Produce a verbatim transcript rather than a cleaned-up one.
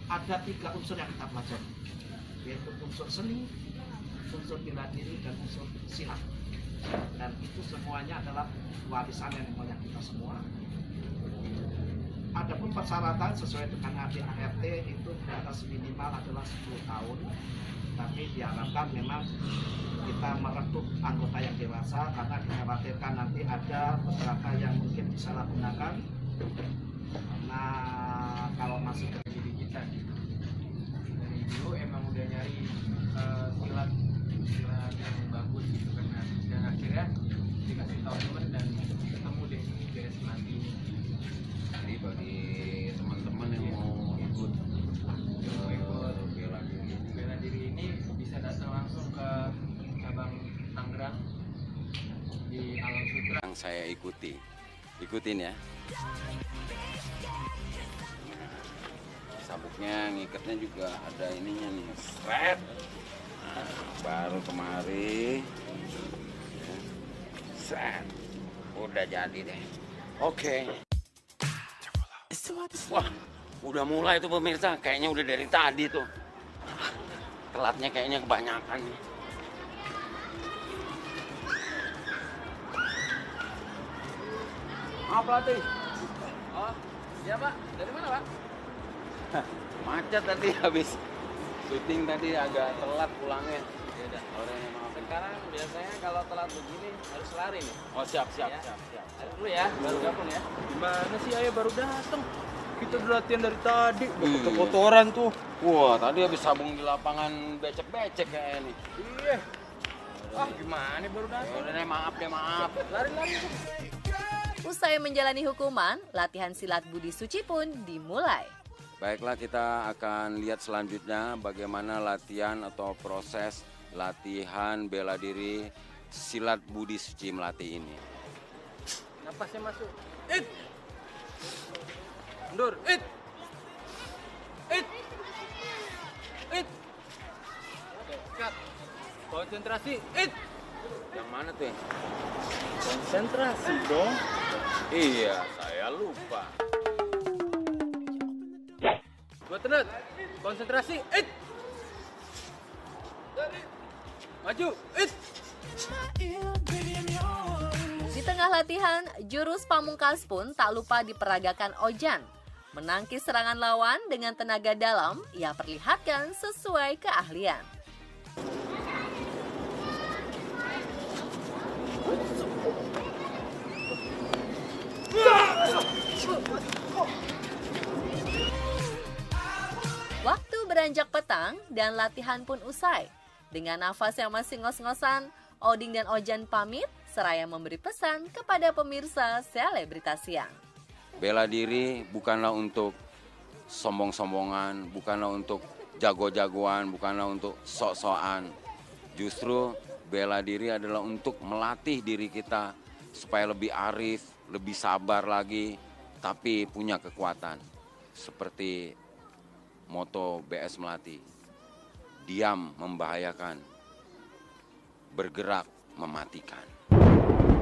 ada tiga unsur yang kita pelajari, yaitu unsur seni, unsur bela diri, dan unsur silat. Dan itu semuanya adalah warisan yang mulia kita semua. Adapun persyaratan sesuai dengan A D A R T itu batas minimal adalah sepuluh tahun. Tapi diharapkan memang kita merekrut anggota yang dewasa karena dikhawatirkan nanti ada beberapa yang mungkin disalahgunakan. Karena kalau masih jadi kita dari dulu emang udah nyari uh, silat silat yang bagus gitu kan, dan akhirnya dikasih tahu teman dan ketemu deh ini beres mati ini. Jadi bagi teman-teman yang mau ikut Mau ikut bela diri bela diri ini bisa datang langsung ke cabang Tangerang di Alam Sutra yang saya ikuti, ikutin ya. Sabuknya, ngikatnya juga ada ininya nih, seret. Nah, baru kemari, seret, udah jadi deh. Oke. Wah, udah mulai tuh pemirsa, kayaknya udah dari tadi tuh. Telatnya kayaknya kebanyakan nih. Maaf pelatih. Oh iya pak, dari mana pak? Macet tadi habis syuting tadi agak telat pulangnya. Ya udah. Orangnya maaf. Sekarang biasanya kalau telat begini harus lari nih. Oh siap siap Ya. siap siap. Lari dulu ya, baru gabung ya. Gimana sih ayah baru datang? Kita udah latihan dari tadi, udah Iya. kotor-kotoran tuh. Wah tadi habis sabung di lapangan becek-becek kayaknya nih. Iya. Ah gimana baru Ya datang? udah deh maaf deh maaf. Lari-lari. Usai menjalani hukuman, latihan silat Budi Suci pun dimulai. Baiklah kita akan lihat selanjutnya bagaimana latihan atau proses latihan bela diri silat Budi Suci Melati ini. Napasnya masuk. It. Mundur. It. It. It. Cut. Konsentrasi. It. Yang mana tuh? Konsentrasi dong. Iya, saya lupa. Buat tenut. Konsentrasi. It. Maju. It. Di tengah latihan, jurus pamungkas pun tak lupa diperagakan Ojan. Menangkis serangan lawan dengan tenaga dalam, ia perlihatkan sesuai keahlian. Waktu beranjak petang dan latihan pun usai. Dengan nafas yang masih ngos-ngosan, Oding dan Ojan pamit seraya memberi pesan kepada pemirsa Selebritas Siang. Bela diri bukanlah untuk sombong-sombongan, bukanlah untuk jago-jagoan, bukanlah untuk sok-sokan. Justru bela diri adalah untuk melatih diri kita supaya lebih arif, lebih sabar lagi, tapi punya kekuatan. Seperti moto B S Melati, diam membahayakan, bergerak mematikan.